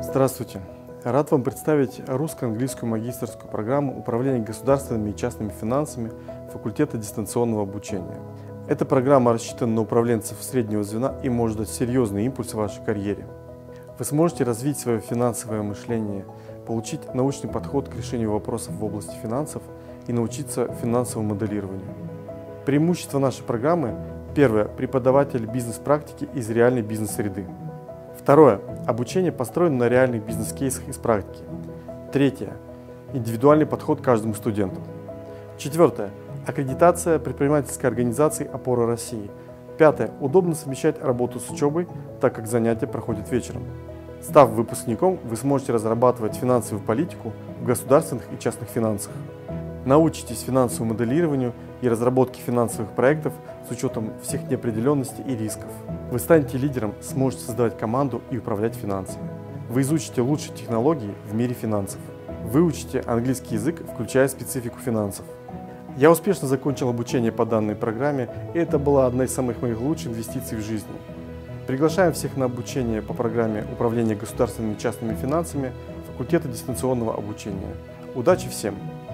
Здравствуйте! Рад вам представить русско-английскую магистерскую программу управления государственными и частными финансами факультета дистанционного обучения. Эта программа рассчитана на управленцев среднего звена и может дать серьезный импульс в вашей карьере. Вы сможете развить свое финансовое мышление, получить научный подход к решению вопросов в области финансов и научиться финансовому моделированию. Преимущества нашей программы: первое – преподаватель бизнес-практики из реальной бизнес-среды. Второе – обучение построено на реальных бизнес-кейсах из практики. Третье – индивидуальный подход к каждому студенту. Четвертое – аккредитация предпринимательской организации «Опора России». Пятое – удобно совмещать работу с учебой, так как занятия проходят вечером. Став выпускником, вы сможете разрабатывать финансовую политику в государственных и частных финансах. Научитесь финансовому моделированию и разработке финансовых проектов с учетом всех неопределенностей и рисков. Вы станете лидером, сможете создавать команду и управлять финансами. Вы изучите лучшие технологии в мире финансов. Выучите английский язык, включая специфику финансов. Я успешно закончил обучение по данной программе, и это была одна из самых моих лучших инвестиций в жизни. Приглашаем всех на обучение по программе управления государственными и частными финансами факультета дистанционного обучения. Удачи всем!